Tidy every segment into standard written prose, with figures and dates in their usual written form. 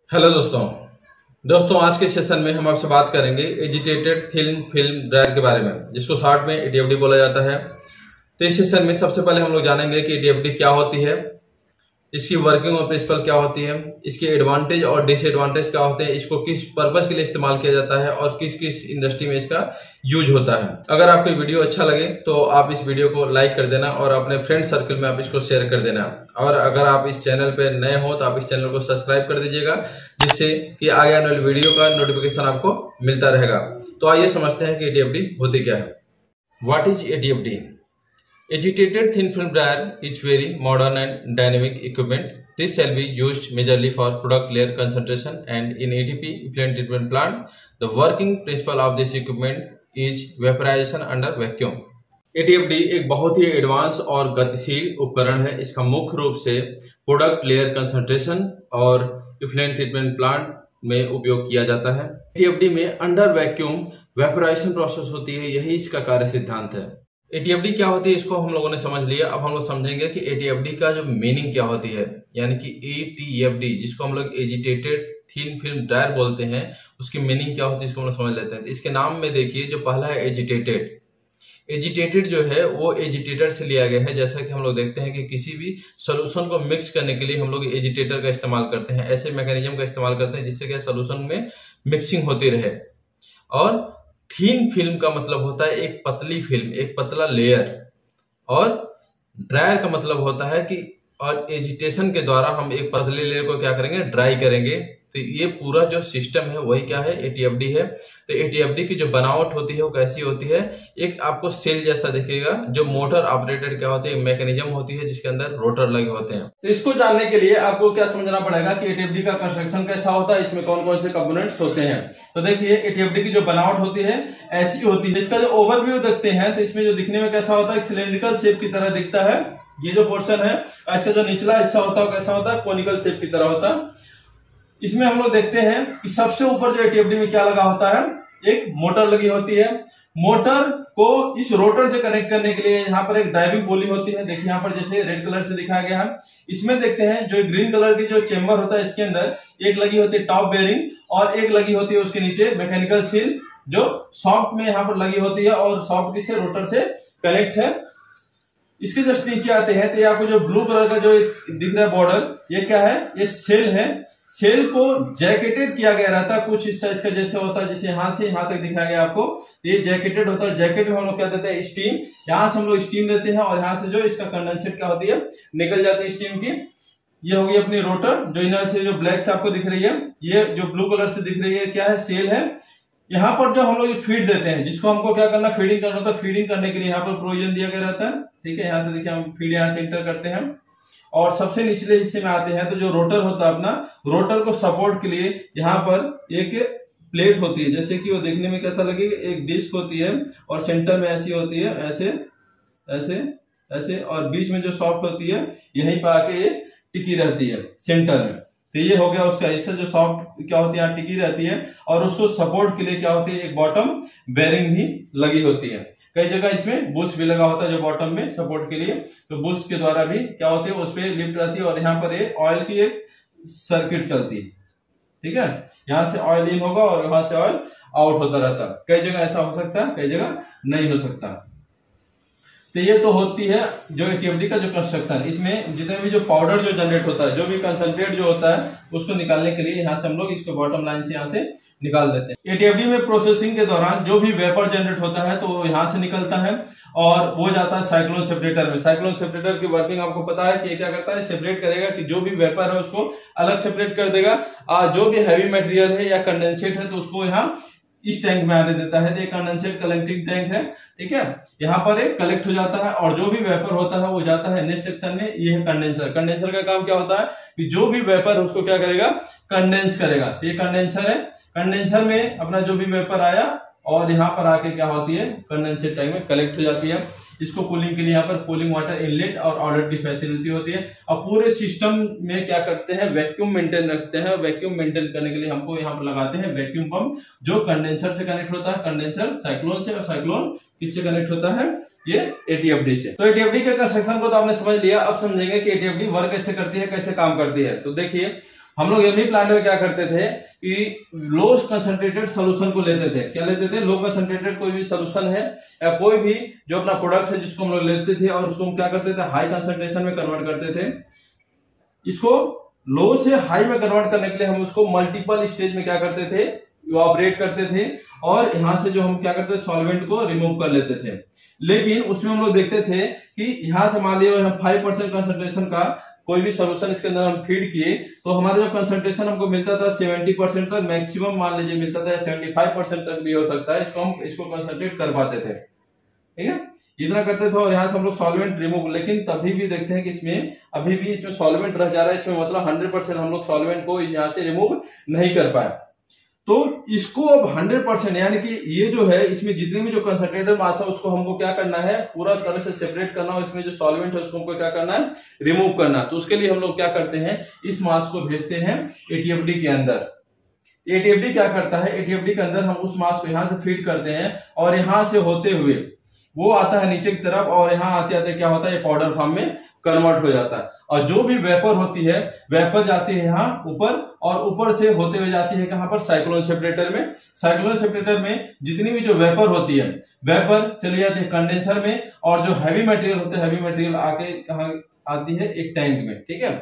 Hello दोस्तों आज के सेशन में हम आपसे बात करेंगे एजिटेटेड थिन फिल्म ड्रायर के बारे में, जिसको शॉर्ट में एटीएफडी बोला जाता है। तो इस सेशन में सबसे पहले हम लोग जानेंगे कि एटीएफडी क्या होती है, इसकी वर्किंग और प्रिंसिपल क्या होती है, इसके एडवांटेज और डिसएडवांटेज क्या होते हैं, इसको किस पर्पस के लिए इस्तेमाल किया जाता है और किस किस इंडस्ट्री में इसका यूज होता है। अगर आपको वीडियो अच्छा लगे तो आप इस वीडियो को लाइक कर देना और अपने फ्रेंड सर्कल में आप इसको शेयर कर देना। और अगर आप इस चैनल पे नए हो तो आप इस चैनल को सब्सक्राइब कर दीजिएगा, जिससे कि आगे आने वाली वीडियो का नोटिफिकेशन आपको मिलता रहेगा। तो आइए समझते हैं कि एटीएफडी होती क्या है। What is ATFD? Agitated thin film dryer is very modern and dynamic equipment. This shall be used majorly for product layer concentration, and in ATP effluent treatment plant, the working principle of this equipment is vaporization under vacuum. ATFD एक बहुत ही advance और गतिशील उपकरण है। इसका मुख्य रूप से प्रोडक्ट लेयर कंसंट्रेशन और इफ्लुएंट ट्रीटमेंट प्लांट में उपयोग किया जाता है। ATFD में अंडर वैक्यूम वेपोराइजेशन प्रोसेस होती है, यही इसका कार्य सिद्धांत है। एटीएफडी क्या होती है इसको हम लोगों ने समझ लिया। अब हम लोग समझेंगे कि एटीएफडी का जो मीनिंग क्या होती है, यानी कि एटीएफडी जिसको हम लोग एजिटेटेड थिन फिल्म ड्रायर बोलते हैं, उसकी मीनिंग क्या होती है इसको हम लोग समझ लेते हैं। तो इसके नाम में देखिए, जो पहला है एजिटेटेड। एजिटेटेड जो है वो एजिटेटर से लिया गया है। जैसा कि हम लोग देखते हैं कि किसी भी सोल्यूशन को मिक्स करने के लिए हम लोग एजिटेटर का इस्तेमाल करते हैं, ऐसे मैकेनिज्म का इस्तेमाल करते हैं जिससे क्या सोल्यूशन में मिक्सिंग होती रहे। और थीन फिल्म का मतलब होता है एक पतली फिल्म, एक पतला लेयर, और ड्रायर का मतलब होता है कि और एजिटेशन के द्वारा हम एक पतले लेयर को क्या करेंगे, ड्राई करेंगे। तो ये पूरा जो सिस्टम है वही क्या है, एटीएफडी है। तो एटीएफडी की जो बनावट होती है वो कैसी होती है, एक आपको सेल जैसा दिखेगा, जो मोटर ऑपरेटेड क्या होती है, मैकेनिज्म होती है जिसके अंदर रोटर लगे होते हैं। तो इसको जानने के लिए आपको क्या समझना पड़ेगा कि एटीएफडी का कंस्ट्रक्शन कैसा होता है, इसमें कौन कौन से कंपोनेंट्स होते हैं। तो देखिए, एटीएफडी की जो बनावट होती है ऐसी होती है। इसका जो ओवरव्यू देखते हैं तो इसमें जो दिखने में कैसा होता है, सिलेंड्रिकल शेप की तरह दिखता है। ये जो पोर्शन है, इसका जो निचला हिस्सा होता है कैसा होता है, कोनिकल शेप की तरह होता है। इसमें हम लोग देखते हैं कि सबसे ऊपर जो एटीएफडी में क्या लगा होता है, एक मोटर लगी होती है। मोटर को इस रोटर से कनेक्ट करने के लिए यहाँ पर एक ड्राइविंग पुली होती है। देखिए यहाँ पर जैसे रेड कलर से दिखाया गया है। इसमें देखते हैं जो ग्रीन कलर की जो चेंबर होता है, इसके अंदर एक लगी होती है टॉप बेयरिंग और एक लगी होती है उसके नीचे मैकेनिकल सील, जो सॉफ्ट में यहाँ पर लगी होती है और सॉफ्ट किससे, रोटर से कनेक्ट है। इसके जस्ट नीचे आते हैं तो आपको जो ब्लू कलर का जो दिख रहा है बॉर्डर, ये क्या है, ये सेल है। सेल को जैकेटेड किया गया रहता है, कुछ इस साइज का जैसे होता है, जैसे यहां से यहां तक दिखाया गया आपको, ये जैकेटेड होता है। जैकेट में हम लोग क्या देते हैं, स्टीम। यहां से हम लोग स्टीम देते हैं और यहां से जो इसका कंडेंसेट क्या होती है, निकल जाती है स्टीम की। ये होगी अपनी रोटर, जो इनर से जो ब्लैक से आपको दिख रही है, ये जो ब्लू कलर से दिख रही है क्या है, सेल है। यहाँ पर जो हम लोग फीड देते हैं, जिसको हमको क्या करना, फीडिंग करना होता है। फीडिंग करने के लिए यहाँ पर प्रोविजन दिया गया रहता है। ठीक है, यहाँ से देखिए हम फीड यहाँ से एंटर करते हैं और सबसे निचले हिस्से में आते हैं तो जो रोटर होता है अपना, रोटर को सपोर्ट के लिए यहाँ पर एक प्लेट होती है, जैसे कि वो देखने में कैसा लगेगा, एक डिस्क होती है और सेंटर में ऐसी होती है, ऐसे ऐसे ऐसे, और बीच में जो सॉफ्ट होती है यहीं पर आके ये टिकी रहती है सेंटर में। तो ये हो गया उसका हिस्सा, जो सॉफ्ट क्या होती है यहाँ टिकी रहती है। और उसको सपोर्ट के लिए क्या होती है, एक बॉटम बेरिंग भी लगी होती है। कई जगह इसमें बुश भी लगा होता है जो बॉटम में सपोर्ट के लिए, तो बुश के द्वारा भी क्या होती है, उस पर लिफ्ट रहती है और यहाँ पर ये ऑयल की एक सर्किट चलती है। ठीक है, यहाँ से ऑयल इन होगा और वहां से ऑयल आउट होता रहता है। कई जगह ऐसा हो सकता है, कई जगह नहीं हो सकता। तो ये तो होती है जो एटीएफडी का जो कंस्ट्रक्शन। इसमें जितने भी जो पाउडर जो जनरेट होता है, जो भी कंसंट्रेट जो होता है, उसको निकालने के लिए यहाँ से हम लोग इसको बॉटम लाइन से यहाँ से निकाल देते हैं। एटीएफडी में प्रोसेसिंग के दौरान जो भी वेपर जनरेट होता है तो वो यहाँ से निकलता है और वो जाता है साइक्लोन सेपरेटर में। साइक्लोन सेपरेटर की वर्किंग आपको पता है कि क्या करता है, सेपरेट करेगा कि जो भी वेपर है उसको अलग सेपरेट कर देगा, और जो भी हैवी मटेरियल है या कंडेंसेट है तो उसको यहाँ इस टैंक में आने देता है। तो एक कंडेंसेट कलेक्टिंग टैंक है। ठीक है, यहाँ पर एक कलेक्ट हो जाता है और जो भी वेपर होता है वो जाता है नेक्स्ट सेक्शन में। ये है कंडेंसर। कंडेंसर का काम क्या होता है कि जो भी वेपर उसको क्या करेगा, कंडेंस करेगा। ये कंडेंसर है। कंडेंसर में अपना जो भी वेपर आया और यहाँ पर आके क्या होती है, कंडेंसेट टैंक में कलेक्ट हो जाती है। इसको कूलिंग के लिए यहाँ पर कूलिंग वाटर इनलेट और आउटलेट की फैसिलिटी होती है। और पूरे सिस्टम में क्या करते हैं, वैक्यूम मेंटेन रखते हैं। वैक्यूम मेंटेन करने के लिए हमको यहाँ पर लगाते हैं वैक्यूम पंप, जो कंडेंसर से कनेक्ट होता है। कंडेंसर साइक्लोन से, और साइक्लोन किससे कनेक्ट होता है, ये एटीएफडी से। तो एटीएफडी के कंस्ट्रक्शन को तो आपने समझ लिया। अब समझेंगे कि एटीएफडी वर्क कैसे करती है, कैसे काम करती है। तो देखिए, हम लोग एमई प्लांट में क्या करते थे कि लो कंसंट्रेटेड सोल्यूशन को लेते थे। क्या लेते थे? लो कंसंट्रेटेड कोई भी सोल्यूशन है या कोई भी जो अपना प्रोडक्ट है जिसको हम लोग लेते थे और उसको हम क्या करते थे, हाई कंसंट्रेशन में कन्वर्ट करते थे। इसको लो से हाई में कन्वर्ट करने के लिए हम उसको मल्टीपल स्टेज में क्या करते थे, इवापोरेट करते थे और यहां से जो हम क्या करते थे, सॉल्वेंट को रिमूव कर लेते थे। लेकिन उसमें हम लोग देखते थे कि यहां से मान लिया हम 5% कंसंट्रेशन का कोई भी सोल्यूशन इसके अंदर हम फीड किए तो हमारा जो कंसंट्रेशन हमको मिलता था 70% तक, मैक्सिमम मान लीजिए मिलता था, 75% तक भी हो सकता है, इसको कंसंट्रेट कर पाते थे। ठीक है, इतना करते थे और यहाँ से हम लोग सॉल्वेंट रिमूव। लेकिन तभी भी देखते हैं कि इसमें अभी भी इसमें सॉल्वेंट रह जा रहा है, इसमें मतलब 100% हम लोग सॉल्वेंट को यहाँ से रिमूव नहीं कर पाए। तो इसको अब 100% यानी कि ये जो है इसमें जितने भी जो कंसंट्रेटेड मास है उसको हमको क्या करना है, पूरा तरह से सेपरेट करना और इसमें जो सॉल्वेंट है उसको हमको क्या करना है, रिमूव करना। तो उसके लिए हम लोग क्या करते हैं, इस मास को भेजते हैं एटीएफडी के अंदर। एटीएफडी क्या करता है, एटीएफडी के अंदर हम उस मास को यहां से फीड करते हैं और यहां से होते हुए वो आता है नीचे की तरफ और यहाँ आते आते क्या होता है, ये पाउडर फॉर्म में कन्वर्ट हो जाता है। और जो भी वेपर होती है, वेपर जाती है यहाँ ऊपर और ऊपर से होते हुए जाती है कहां पर, साइक्लोन सेपरेटर में। साइक्लोन सेपरेटर में जितनी भी जो वेपर होती है, वेपर चली जाती है कंडेंसर में और जो हैवी मटेरियल होते हैं, हैवी मटेरियल आके कहां आती है, एक टैंक में। ठीक है,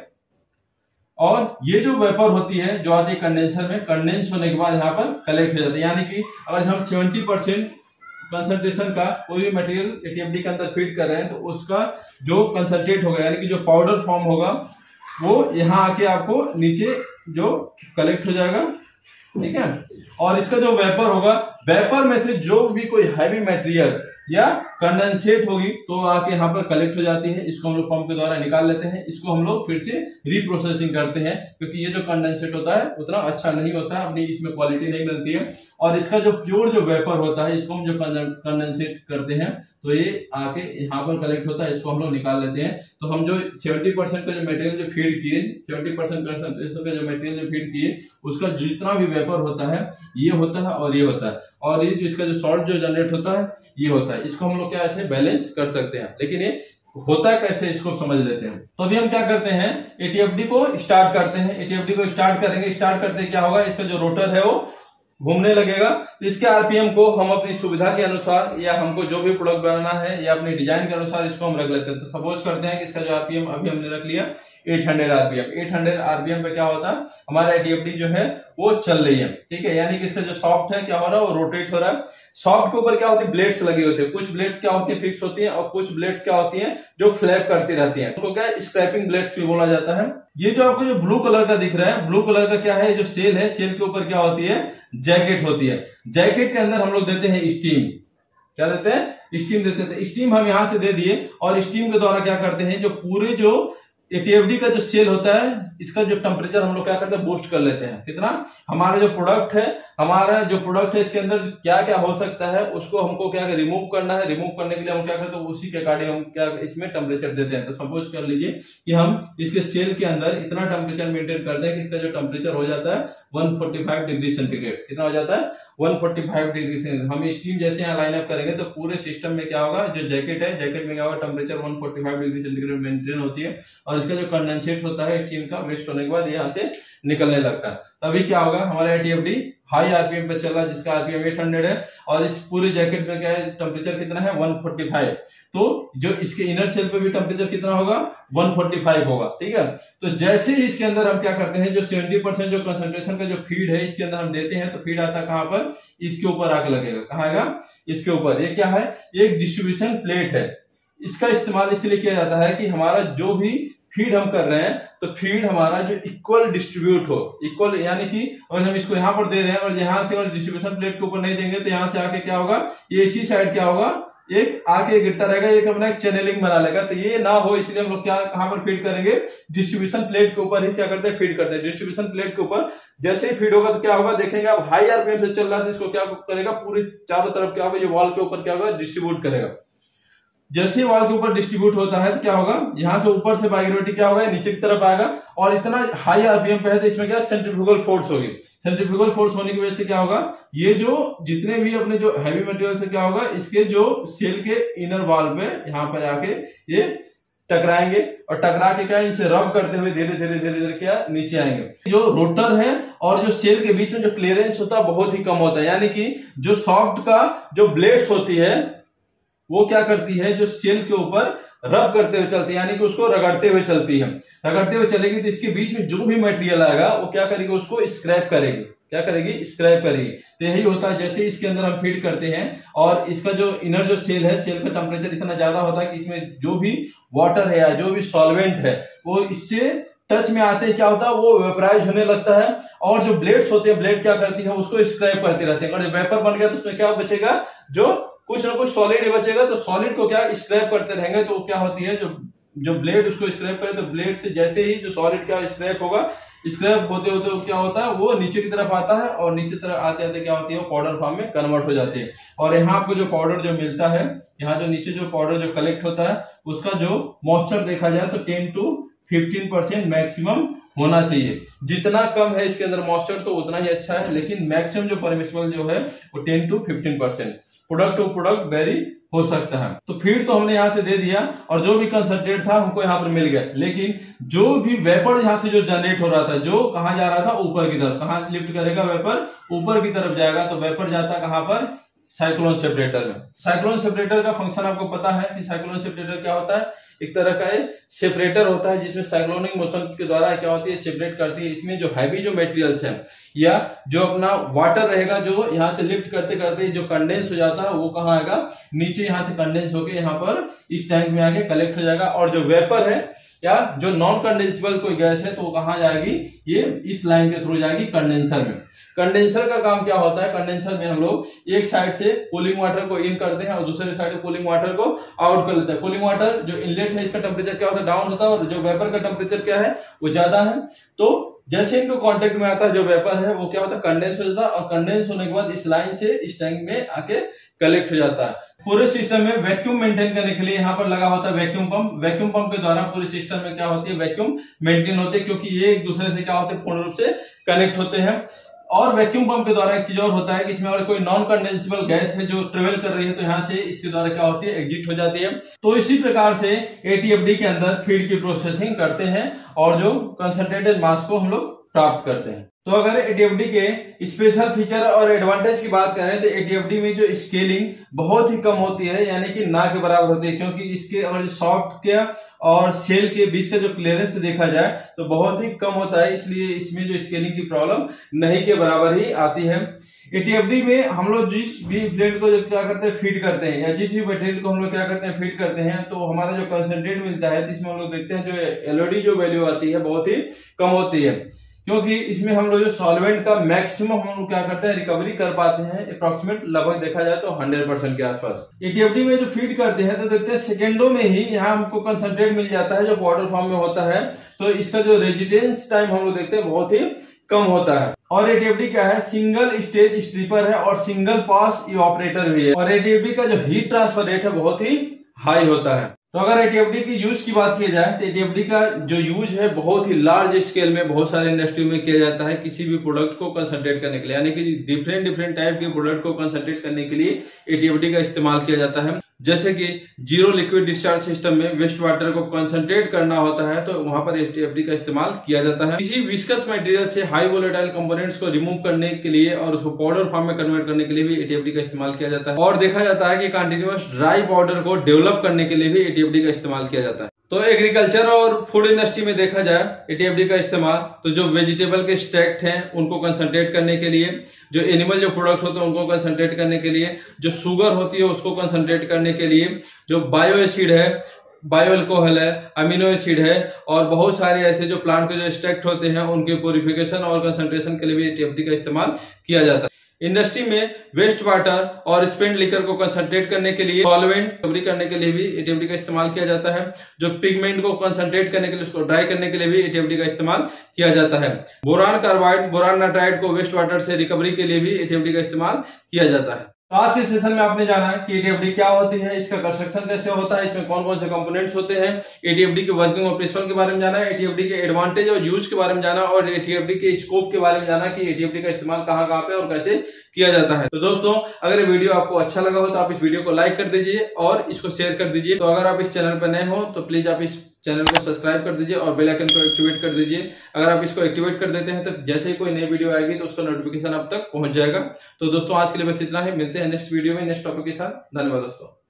और ये जो वेपर होती है जो आती है कंडेंसर में, कंडेंस होने के बाद यहाँ पर कलेक्ट हो जाती है। यानी कि अगर हम 70% कंसंट्रेशन का कोई भी मटेरियल एटीएफडी के अंदर फीड कर रहे हैं तो उसका जो कंसंट्रेट होगा यानी कि जो पाउडर फॉर्म होगा वो यहाँ आके आपको नीचे जो कलेक्ट हो जाएगा। ठीक है, और इसका जो वेपर होगा, वेपर में से जो भी कोई हैवी मटेरियल या कंडेंसेट होगी तो आके यहाँ पर कलेक्ट हो जाती है। इसको हम लोग पंप के द्वारा निकाल लेते हैं। इसको हम लोग फिर से रीप्रोसेसिंग करते हैं क्योंकि ये जो कंडेंसेट होता है उतना अच्छा नहीं होता है, अपनी इसमें क्वालिटी नहीं मिलती है। और इसका जो प्योर जो वेपर होता है इसको हम जो कंडेंसेट करते हैं तो ये आके यहाँ पर कलेक्ट होता है, इसको हम लोग निकाल लेते हैं। तो हम जो 70% का जो मटेरियल जो फीड किए, 70% कंसंट्रेशन का जो मटेरियल जो फीड किए उसका जितना भी वेपर होता है ये होता है और ये होता है, और ये जो इसका जो सॉल्ट जो जनरेट होता है ये होता है। इसको हम लोग क्या ऐसे बैलेंस कर सकते हैं। लेकिन ये होता है कैसे, इसको समझ लेते हैं। तो अभी हम क्या करते हैं, एटीएफडी को स्टार्ट करते हैं। एटीएफडी को स्टार्ट करेंगे, स्टार्ट करते क्या होगा, इसका जो रोटर है वो घूमने लगेगा। तो इसके आरपीएम को हम अपनी सुविधा के अनुसार या हमको जो भी प्रोडक्ट बनाना है या अपनी डिजाइन के अनुसार इसको हम रख लेते हैं। तो सपोज करते हैं कि इसका जो आरपीएम अभी हमने रख लिया 800 आरपीएम। 800 आरपीएम पे क्या होता है, हमारा एटीएफडी जो है वो चल रही है। ठीक है, यानी कि इसका जो सॉफ्ट है क्या हो रहा है, वो रोटेट हो रहा है। सॉफ्ट के ऊपर क्या होती है, ब्लेड्स लगी होती है। कुछ ब्लेड्स क्या होती है, फिक्स होती है और कुछ ब्लेड्स क्या होती है जो फ्लैप करती रहती है। तो क्या स्क्रैपिंग ब्लेड्स भी बोला जाता है। ये जो आपको जो ब्लू कलर का दिख रहा है, ब्लू कलर का क्या है, जो सेल है, सेल के ऊपर क्या होती है, जैकेट होती है। जैकेट के अंदर हम लोग देते हैं स्टीम। क्या देते हैं, स्टीम देते थे। स्टीम हम यहां से दे दिए और स्टीम के द्वारा क्या करते हैं, जो पूरे जो एटीएफडी का जो सेल होता है इसका जो टेम्परेचर हम लोग क्या करते हैं, बूस्ट कर लेते हैं। कितना, हमारा जो प्रोडक्ट है इसके अंदर क्या क्या हो सकता है उसको हमको क्या रिमूव करना है। रिमूव करने के लिए हम क्या करते हैं, उसी के अकॉर्डिंग हम क्या इसमें टेम्परेचर देते हैं। तो सपोज कर लीजिए कि हम इसके सेल के अंदर इतना टेम्परेचर मेंटेन करते हैं कि इसका जो टेम्परेचर हो जाता है 145 डिग्री सेंटीग्रेड। कितना हो जाता है, 145 डिग्री सेंटीग्रेड। हम स्टीम जैसे यहाँ लाइन अप करेंगे तो पूरे सिस्टम में क्या होगा, जो जैकेट है, जैकेट में क्या होगा, टेम्परेचर 145 डिग्री सेंटीग्रेड मेंटेन होती है और इसका जो कंडेंसेट होता है स्टीम का वेस्ट होने के बाद यहाँ से निकलने लगता है। तभी क्या होगा, हमारा एटीएफडी हाई आरपीएम पे चल रहा है जिसका आरपीएम 800 है और इस पूरे जैकेट में क्या है, टेम्परेचर कितना है, 145। तो जो इसके इनर सेल पे भी टेम्परेचर कितना होगा, 145 होगा। ठीक है, तो जैसे ही इसके अंदर हम क्या करते हैं, जो 70% जो कंसंट्रेशन का जो फीड है इसके अंदर हम देते हैं तो फीड आता है कहां पर, इसके ऊपर आके लगेगा। कहां आएगा, इसके ऊपर। ये क्या है, एक डिस्ट्रीब्यूशन प्लेट है। इसका इस्तेमाल इसलिए किया जाता है कि हमारा जो भी फीड हम कर रहे हैं तो फीड हमारा जो इक्वल डिस्ट्रीब्यूट हो। इक्वल यानी कि अगर हम इसको यहां पर दे रहे हैं और यहां से और डिस्ट्रीब्यूशन प्लेट के ऊपर नहीं देंगे तो यहां से आके क्या होगा, ये इसी साइड क्या होगा, एक आके गिरता रहेगा, एक अपना एक चैनलिंग बना लेगा। तो ये ना हो इसलिए हम लोग क्या कहां पर फीड करेंगे, डिस्ट्रीब्यूशन प्लेट के ऊपर ही क्या करते हैं, फीड करते हैं। डिस्ट्रीब्यूशन प्लेट के ऊपर जैसे ही फीड होगा तो क्या होगा, देखेंगे आप हाई आरपीएम से चल रहा है तो इसको क्या करेगा, पूरे चारों तरफ क्या होगा, ये वॉल के ऊपर क्या होगा, डिस्ट्रीब्यूट करेगा। जैसे ही वॉल के ऊपर डिस्ट्रीब्यूट होता है तो क्या होगा, यहां से ऊपर से बाई ग्रेविटी क्या होगा, नीचे की तरफ आएगा और इतना हाई आरपीएम पे है तो इसमें क्या सेंट्रीफ्यूगल फोर्स होगी। सेंट्रीफ्यूगल फोर्स होने की वजह से क्या होगा, ये जो जितने भी अपने जो हैवी मटेरियल से क्या होगा, इसके जो सेल के इनर वॉल पे यहां पर आके ये टकराएंगे और टकरा के क्या इनसे रब करते हुए धीरे धीरे धीरे धीरे क्या नीचे आएंगे। जो रोटर है और जो सेल के बीच में जो क्लियरेंस होता है बहुत ही कम होता है, यानी कि जो सॉफ्ट का जो ब्लेड्स होती है वो क्या करती है, जो सेल के ऊपर रब करते हुए चलती है, यानी कि उसको रगड़ते हुए चलती है। रगड़ते हुए चलेगी तो इसके बीच में जो भी मटेरियल आएगा वो क्या करेगी, उसको स्क्रैप करेगी। क्या करेगी, स्क्रैप करेगी। तो यही होता है जैसे इसके अंदर हम फीड करते हैं और इसका जो इनर जो सेल है, सेल का टेम्परेचर इतना ज्यादा होता है कि इसमें जो भी वाटर है या जो भी सॉल्वेंट है वो इससे टच में आते हैं क्या होता है, वो वेपराइज होने लगता है। और जो ब्लेड्स होते हैं, ब्लेड क्या करती है, उसको स्क्रैप करती रहती है। अगर वेपर बन गया तो उसमें क्या बचेगा, जो कुछ ना कुछ सॉलिड ही बचेगा। तो सॉलिड को क्या स्क्रैप करते रहेंगे तो क्या होती है, जो ब्लेड उसको स्क्रैप करे तो ब्लेड से जैसे ही जो सॉलिड क्या स्क्रैप होगा, स्क्रैप होते होते क्या होता है, वो नीचे की तरफ आता है और नीचे तरफ आते आते क्या होती है, वो पाउडर फॉर्म में कन्वर्ट हो जाती है। और यहाँ आपको जो पाउडर जो मिलता है, यहाँ जो नीचे जो पाउडर जो कलेक्ट होता है उसका जो मॉइस्चर देखा जाए तो 10 to 15% मैक्सिमम होना चाहिए। जितना कम है इसके अंदर मॉइस्चर तो उतना ही अच्छा है, लेकिन मैक्सिमम जो परमिसिबल जो है वो 10 to 15%। Product to product vary हो सकता है। तो फीड तो हमने यहाँ से दे दिया और जो भी कंसंट्रेट था हमको यहाँ पर मिल गया, लेकिन जो भी वेपर यहाँ से जो जनरेट हो रहा था, जो कहाँ जा रहा था, ऊपर की तरफ। कहाँ लिफ्ट करेगा वेपर, ऊपर की तरफ जाएगा। तो वेपर जाता कहाँ पर, साइक्लोन सेपरेटर में। साइक्लोन सेपरेटर का फंक्शन आपको पता है कि साइक्लोन सेपरेटर क्या होता है, एक तरह का सेपरेटर होता है जिसमें साइक्लोनिक मोशन के द्वारा क्या होती है, सेपरेट करती है। इसमें जो हैवी जो मटेरियल्स है या जो अपना वाटर रहेगा, जो यहाँ से लिफ्ट करते करते जो कंडेंस हो जाता है वो कहाँ आएगा, नीचे यहाँ से कंडेंस होके यहाँ पर इस टैंक में आके कलेक्ट हो जाएगा। और जो वेपर है या जो नॉन कंडेंसेबल कोई गैस है तो वो कहाँ जाएगी, ये इस लाइन के थ्रू जाएगी कंडेंसर में। कंडेंसर का काम क्या होता है, कंडेंसर में हम लोग एक साइड से कूलिंग वाटर को इन करते हैं और दूसरे साइड से कूलिंग वाटर को आउट कर लेते हैं। कूलिंग वाटर जो इनलेट है इसका टेम्परेचर क्या होता है, डाउन होता है, और जो वेपर का टेम्परेचर क्या है वो ज्यादा है। तो जैसे इनको कांटेक्ट में आता है जो वेपर है वो क्या होता है, कंडेंस हो जाता है। और कंडेंस होने के बाद इस लाइन से इस टैंक में आके कलेक्ट हो जाता है। पूरे सिस्टम में वैक्यूम मेंटेन करने के लिए यहाँ पर लगा होता है वैक्यूम पंप। वैक्यूम पंप के द्वारा पूरे सिस्टम में क्या होती है, वैक्यूम मेंटेन होती है, क्योंकि ये एक दूसरे से क्या होते हैं, पूर्ण रूप से कनेक्ट होते हैं। और वैक्यूम पंप के द्वारा एक चीज और होता है कि इसमें अगर कोई नॉन कंडेंसेबल गैस है जो ट्रेवल कर रही है तो यहाँ से इसके द्वारा क्या होती है, एग्जिट हो जाती है। तो इसी प्रकार से एटीएफडी के अंदर फीड की प्रोसेसिंग करते हैं और जो कंसंट्रेटेड मास को हम लोग प्राप्त करते हैं। तो अगर एटीएफडी के स्पेशल फीचर और एडवांटेज की बात करें तो एटीएफडी में जो स्केलिंग बहुत ही कम होती है, यानी कि ना के बराबर होती है, क्योंकि इसके अगर सॉफ्ट के और सेल के बीच का जो क्लियरेंस देखा जाए तो बहुत ही कम होता है, इसलिए इसमें जो स्केलिंग की प्रॉब्लम नहीं के बराबर ही आती है। एटीएफडी में हम लोग जिस भी फ्लूइड को जो क्या करते हैं, फीड करते हैं, या जिस भी मटेरियल को हम लोग क्या करते हैं, फीड करते हैं, तो हमारा जो कंसंट्रेट मिलता है तो इसमें हम लोग देखते हैं जो एलओडी जो वैल्यू आती है बहुत ही कम होती है, क्योंकि इसमें हम लोग जो सॉल्वेंट का मैक्सिमम हम लोग क्या करते हैं, रिकवरी कर पाते हैं अप्रोक्सीमेट लगभग देखा जाए तो 100% के आसपास। एटीएफडी में जो फीड करते हैं तो देखते हैं सेकेंडों में ही यहाँ हमको कंसंट्रेट मिल जाता है जो पाउडर फॉर्म में होता है। तो इसका जो रेजिस्टेंस टाइम हम लोग देखते हैं बहुत ही कम होता है। और एटीएफडी क्या है, सिंगल स्टेज स्ट्रिपर है और सिंगल पास इवापोरेटर भी है। और एटीएफडी का जो हीट ट्रांसफर रेट है बहुत ही हाई होता है। तो अगर एटीएफडी की यूज की बात की जाए तो एटीएफडी का जो यूज है बहुत ही लार्ज स्केल में बहुत सारे इंडस्ट्री में किया जाता है किसी भी प्रोडक्ट को कंसंट्रेट करने के लिए, यानी कि डिफरेंट टाइप के प्रोडक्ट को कंसंट्रेट करने के लिए एटीएफडी का इस्तेमाल किया जाता है। जैसे कि जीरो लिक्विड डिस्चार्ज सिस्टम में वेस्ट वाटर को कंसंट्रेट करना होता है तो वहां पर एटीएफडी का इस्तेमाल किया जाता है। किसी विस्कस मटेरियल से हाई वोलेटाइल कंपोनेंट्स को रिमूव करने के लिए और उसको पाउडर फॉर्म में कन्वर्ट करने के लिए भी एटीएफडी का इस्तेमाल किया जाता है। और देखा जाता है कि कंटिन्यूअस ड्राई पाउडर को डेवलप करने के लिए भी एटीएफडी का इस्तेमाल किया जाता है। तो एग्रीकल्चर और फूड इंडस्ट्री में देखा जाए एटीएफडी का इस्तेमाल, तो जो वेजिटेबल के स्टैक्ट हैं उनको कंसंट्रेट करने के लिए, जो एनिमल जो प्रोडक्ट्स होते हैं उनको कंसंट्रेट करने के लिए, जो शुगर होती है उसको कंसंट्रेट करने के लिए, जो बायो एसिड है, बायो अल्कोहल है, अमीनो एसिड है, और बहुत सारे ऐसे जो प्लांट के जो एक्सट्रैक्ट होते हैं उनके प्योरिफिकेशन और कंसंट्रेशन के लिए भी एटीएफडी का इस्तेमाल किया जाता है। इंडस्ट्री में वेस्ट वाटर और स्पेंड लिकर को कंसंट्रेट करने के लिए, सॉल्वेंट रिकवरी करने के लिए भी एटीएफडी का इस्तेमाल किया जाता है। जो पिगमेंट को कंसंट्रेट करने के लिए, उसको ड्राई करने के लिए भी एटीएफडी का इस्तेमाल किया जाता है। बोरान कार्बाइड, बोरान नाइट्राइड को वेस्ट वाटर से रिकवरी के लिए भी एटीएफडी का इस्तेमाल किया जाता है। तो आज के सेशन में आपने जाना कि एटीएफडी क्या होती है, इसका कंस्ट्रक्शन कैसे होता है, इसमें कौन कौन से कंपोनेंट्स होते हैं, एटीएफडी के वर्किंग और प्रिंसिपल के बारे में जाना है, एटीएफडी के एडवांटेज और यूज के बारे में जाना और एटीएफडी के स्कोप के बारे में जाना कि एटीएफडी का इस्तेमाल कहां कहां पे और कैसे किया जाता है। तो दोस्तों, अगर ये वीडियो आपको अच्छा लगा हो तो आप इस वीडियो को लाइक कर दीजिए और इसको शेयर कर दीजिए। तो अगर आप इस चैनल पर नए हो तो प्लीज आप इस चैनल को सब्सक्राइब कर दीजिए और बेल आइकन को एक्टिवेट कर दीजिए। अगर आप इसको एक्टिवेट कर देते हैं तो जैसे ही कोई नई वीडियो आएगी तो उसका नोटिफिकेशन आप तक पहुंच जाएगा। तो दोस्तों, आज के लिए बस इतना ही, मिलते हैं नेक्स्ट वीडियो में नेक्स्ट टॉपिक के साथ। धन्यवाद दोस्तों।